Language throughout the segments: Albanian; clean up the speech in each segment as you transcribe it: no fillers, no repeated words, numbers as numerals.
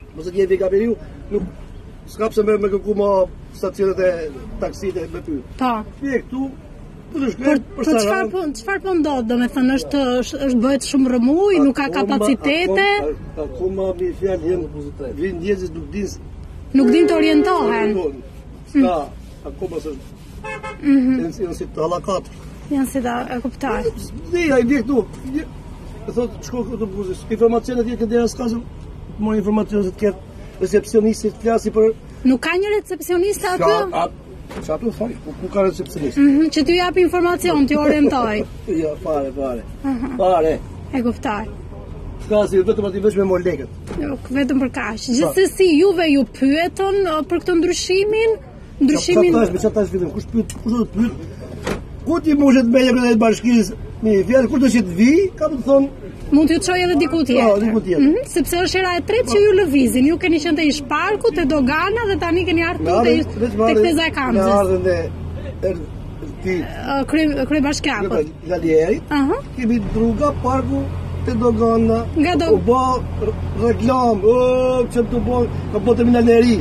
Mos e jeni Kaperiu, nuk s'ka pse me kërku ma stacionet e taksit e me pyet. Po. Fje këtu, Por çfarë po ndodh, domethënë është bëhet shumë rëmuj, nuk ka kapacitete. Akoma mi fjalë vin njerëzit nuk din të orientohen. Ska, akoma s'është. Janë si të halakat. Janë si ta e kuptoj. Ai vjen këtu. E thotë shko këtu buzës. Informacionet janë deri s'ka më informacion se të ketë recepcionistë të flasi për. Nuk ka një recepcionist aty? Sa tu thoj, ku ka recepcionist? Që t'ju jap informacion, t'ju orientoj. Jo, fare. Fare. E kuptoj. Ska si vetëm aty veç me mor lekët. Nuk vetëm për kaq. Gjithsesi juve ju pyetën për këtë ndryshimin? Çfarë tash fillim? Kush do të pyet? Ku ti mundet me një bashkisë? Mi fjalë kur do të vi, kam të thonë mund t'ju çojë edhe diku tjetër. Diku tjetër. Sepse është era e tretë që ju lëvizin. Ju keni qenë te Ish Parku, te Dogana dhe tani keni ardhur te Kteza e Kamzës. Ardhën ti krye bashkiakut. Galierit. Kemi druga parku te Dogana. U bë reklam, çem të bë, ka bë terminaleri.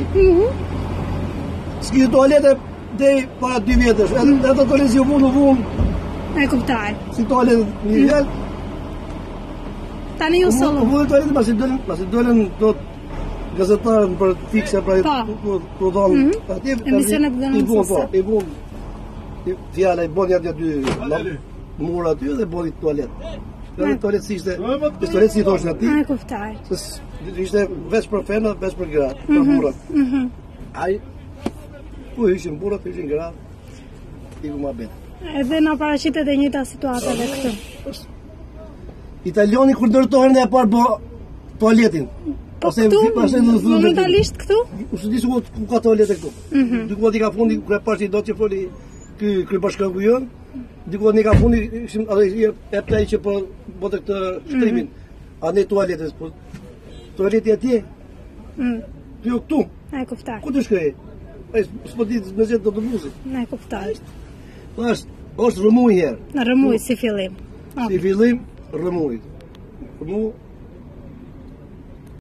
Ski toalete deri para 2 vjetësh. Edhe toaleti u vunë. E kuptoj. Si toalet një vjet. Tani ju sollu. Po toalet pasi dolën do gazetarët për fikse pra pro don atje emisione dënimtare. I bën fjala i bën aty mur aty dhe bëri toalet. Toalet si ishte, toalet si thoshte aty. E kuptoj. Ishte veç për femra, veç për gratë, për burrat. Ai ku ishin burrat, ishin gratë. Iku më bet. Edhe na paraqitet e njëjta situata edhe këtu. Italiani kur ndërtohen e parë bë toaletin. Ose momentalisht këtu? U s'di ku ka toalete këtu. Diku aty ka fundi kur e pashi do të foli ky bashkëngu jon. Diku aty ka fundi ishim e plaj që po bote këtë shtrimin. A ne toaletes po. Toaleti atje? Ti këtu. E kuptoj. Ku të shkoj? Ai s'po di me zet do të buzi. E kuptoj. Është rëmuj herë. Rëmuj si fillim. Si fillim, rëmuj. Rëmuj